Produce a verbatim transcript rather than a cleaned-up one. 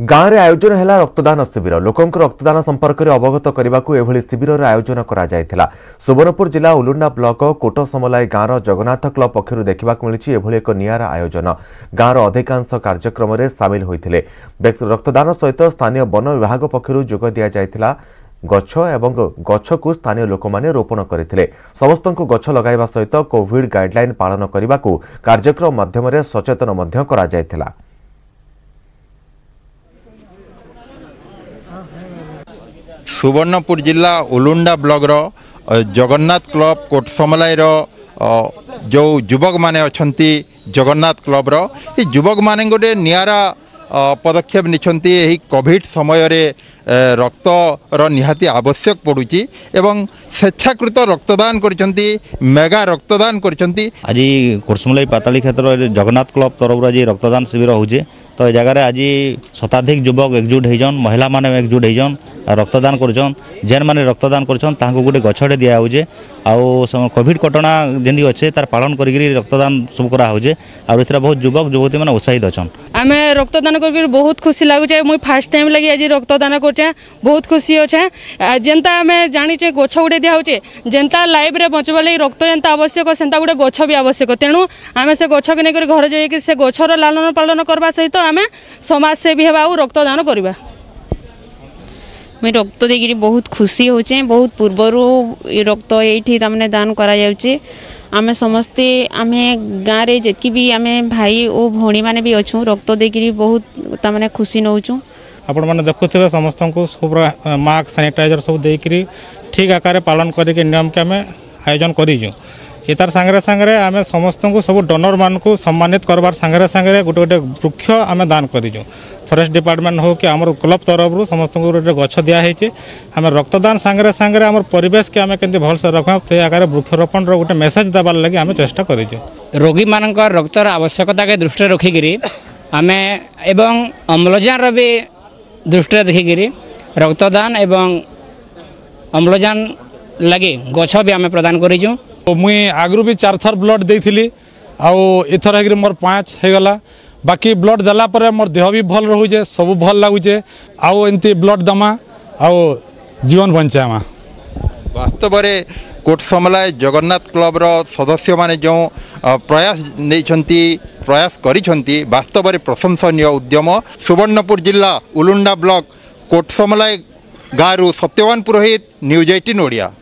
गाँव में आयोजन है रक्तदान शिविर लोकों रक्तदान संपर्क में अवगत करने को शिविर आयोजन कर सुवर्णपुर जिला उलुंडा ब्लॉक कोटसमलाई गाँव जगन्नाथ क्लब पक्षर देखा मिली एक निरा आयोजन गाँव अधिकांश कार्यक्रम में सामिल होते रक्तदान सहित स्थानीय वन विभाग पक्षर जोग दि जाता गछ एवं गछ को स्थानीय लोक माने रोपण करते समस्त को गछ लगाइबा सहित कोविड गाइडलाइन पालन करने को कार्यक्रम माध्यम सचेतन करा जायथिला। सुवर्णपुर जिला उलुंडा ब्लॉक रो जगन्नाथ क्लब कोटसमलाई रो जो युवक माने अछंती जगन्नाथ क्लब रो ये युवक माने गोटे नियारा पदक्षेप निछंती एही कोविड समय रे रक्त रो निहाती आवश्यक पड़ुची एवं स्वेच्छाकृत रक्तदान करछंती मेगा रक्तदान करछंती। आज कोटसमलाई पाताली क्षेत्र जगन्नाथ क्लब तरफ आज रक्तदान शिविर होजे तो ये जगह आज शताधिक युवक एकजुट होजन महिला माने एकजुट होजन रक्तदान करछन जेन माने रक्तदान करछन तांको गोटे गछटे दिया होजे आउ कोविड कटना जेंदी अच्छे तार पालन करी रक्तदान सब करा होजे आ एथरा बहुत युवक युवती माने उत्साहित अछन। आमे रक्तदान करके बहुत खुशी लागुचे मुई फर्स्ट टाइम लगी आज रक्तदान करछे बहुत खुशी अच्छे जेनता आमे जानिचे गछ गुटे दिया होचे जेनता लाइफ रे बचबा लई रक्त जेनता आवश्यक सेनता गुटे गछ भी आवश्यक तेणु आमे से गछ के नेकर घर जाई कि से गछर लालन पालन करबा सहित आमे समाज सेवी हेबा आ रक्तदान करबा। मैं रक्त देखिए बहुत खुशी होचे बहुत पूर्वर रक्त ये तमने दान करा जाउचे आमे समस्ते आमे गाँव रे जेतकी भी आमे भाई और भौणी माने भी अच्छू रक्त देखिए बहुत तमने खुशी नौचु। आपण मैंने देखुवे समस्त को सब मास्क सैनिटाइजर सब देकरी ठीक आकार पालन करके नियम के आम आयोजन करूँ ये तार सांगे सांगे आम समस्त को सब डोनर मान को सम्मानित करवार सांगे सांगे गोटे गोटे वृक्ष आम दान करूँ फॉरेस्ट डिपार्टमेंट हो कि आम क्लब तरफ समस्त को गोटे गछ दिखाई आम रक्तदान सांगे सांगे आम परिवेश के आम के भलसे रखा तो आकार वृक्षरोपण गोटे मेसेज देवार लगे आम चेष्टा करूँ। रोगी मान रक्तर आवश्यकता के दृष्टि रखिकी आम एवं अम्लजान भी दृष्टि देखिकी रक्तदान एवं अम्लजान लगे गछ भी आम प्रदान करूँ। मुई आगु भी चार थर ब्लड देइथिली आउ एथर है मोर पाँच हो गला बाकी ब्लड देला पर मोर देह भी भल रहुचे सब भल लगुचे आउ एमती ब्लड दमा आउ जीवन बचामा। वास्तव में कोटसमलाई जगन्नाथ क्लब रो सदस्य माने जो प्रयास नहीं प्रयास करिसेंती वास्तव में प्रशंसनीय उद्यम। सुवर्णपुर जिला उलुंडा ब्लॉक कोटसमलाई गाँव सत्यवान पुरोहित न्यूज अठारह ओडिया।